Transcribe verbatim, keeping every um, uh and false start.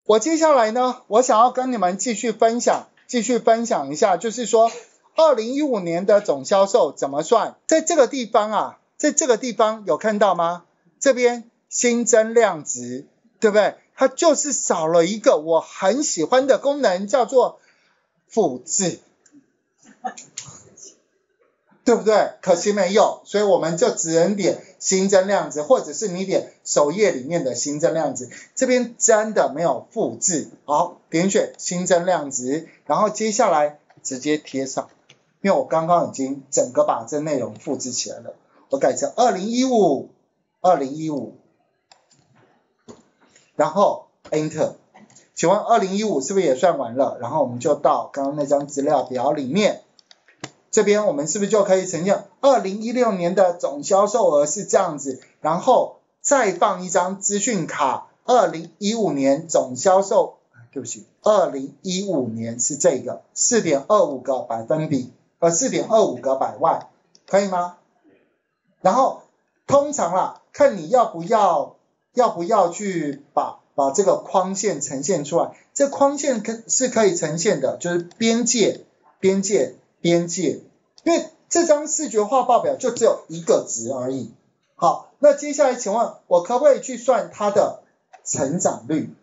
我接下来呢，我想要跟你们继续分享，继续分享一下，就是说二零一五年的总销售怎么算？在这个地方啊，在这个地方有看到吗？这边新增量值，对不对？它就是少了一个我很喜欢的功能，叫做复制。对不对？可惜没有，所以我们就只能点新增量值，或者是你点首页里面的新增量值，这边真的没有复制。好，点选新增量值，然后接下来直接贴上，因为我刚刚已经整个把这内容复制起来了，我改成二零一五 二零一五，然后 Enter。请问二零一五是不是也算完了？然后我们就到刚刚那张资料表里面。这边我们是不是就可以呈现二零一六年的总销售额是这样子，然后再放一张资讯卡，二零一五年总销售，对不起，二零一五年是这个 四点二五 个百分比，呃 四点二五 个百万，可以吗？然后通常啦，看你要不要要不要去把把这个框线呈现出来，这框线可是可以呈现的，就是边界边界边界，因为这张视觉化报表就只有一个值而已。好，那接下来请问我可不可以去算它的成长率？